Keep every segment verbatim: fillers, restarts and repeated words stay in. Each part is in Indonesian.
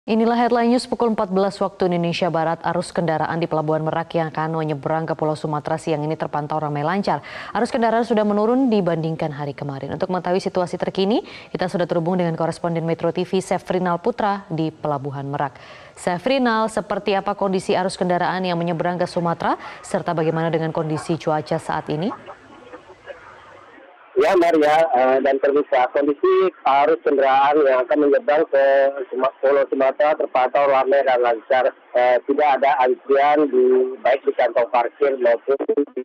Inilah headline news pukul empat belas waktu Indonesia Barat. Arus kendaraan di Pelabuhan Merak yang akan menyeberang ke Pulau Sumatera siang ini terpantau ramai lancar. Arus kendaraan sudah menurun dibandingkan hari kemarin. Untuk mengetahui situasi terkini, kita sudah terhubung dengan koresponden Metro T V Sefrinal Putra di Pelabuhan Merak. Sefrinal, seperti apa kondisi arus kendaraan yang menyeberang ke Sumatera, serta bagaimana dengan kondisi cuaca saat ini? Ya Maria, uh, dan pemirsa, kondisi arus kendaraan yang akan menyeberang ke Suma- Pulau Sumatera terpantau ramai dan lancar. Uh, tidak ada antrian di baik di kantong parkir maupun di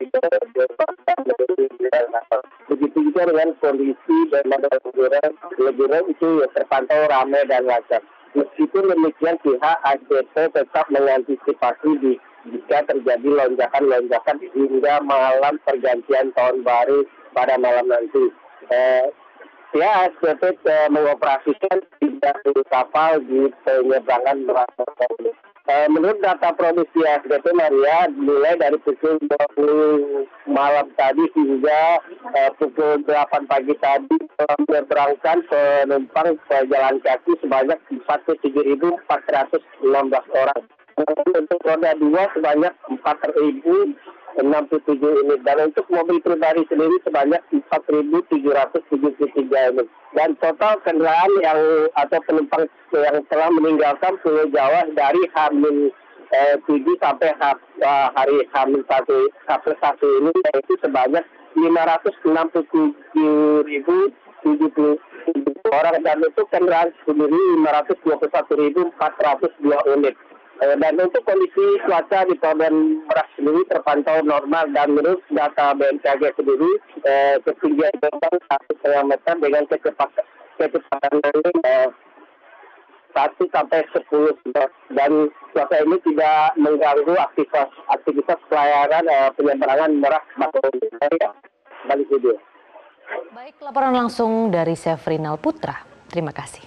begitu juga dengan kondisi dan leburan leburan itu yang terpantau ramai dan lancar. Meskipun demikian, pihak A C T tetap mengantisipasi di jika terjadi lonjakan-lonjakan hingga malam pergantian tahun baru pada malam nanti. Eh, ya, A S D P eh, mengoperasikan tiga puluh kapal di penyeberangan Merak. Eh, menurut data produksi A S D P Maria, mulai dari pukul dua puluh malam tadi hingga eh, pukul delapan pagi tadi telah menyeberangkan penumpang ke jalan kaki sebanyak empat puluh tujuh ribu empat ratus enam belas orang. Untuk roda dua sebanyak empat ribu enam puluh tujuh unit, dan untuk mobil pribadi sendiri sebanyak empat ribu tujuh ratus tujuh puluh tiga unit. Dan total kendaraan yang atau penumpang yang telah meninggalkan Pulau Jawa dari Hamin eh, tujuh sampai ha, uh, hari Hamin satu sampai satu ini yaitu sebanyak lima ratus enam puluh tujuh ribu tujuh puluh orang, dan untuk kendaraan sendiri lima ratus dua puluh satu ribu empat ratus dua unit. Dan untuk kondisi cuaca di Pelabuhan Merak sendiri terpantau normal, dan menurut data B M K G sendiri eh, ketinggian gelombang satu setengah meter dengan kecepatan kecepatan eh, satu sampai sepuluh knot, dan cuaca ini tidak mengganggu aktivitas aktivitas pelayaran eh, penyeberangan Merak Bakauheni. Balik video. Baik, laporan langsung dari Sefrinal Putra. Terima kasih.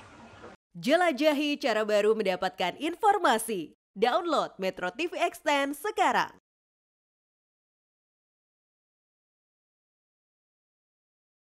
Jelajahi cara baru mendapatkan informasi. Download Metro T V Extend sekarang.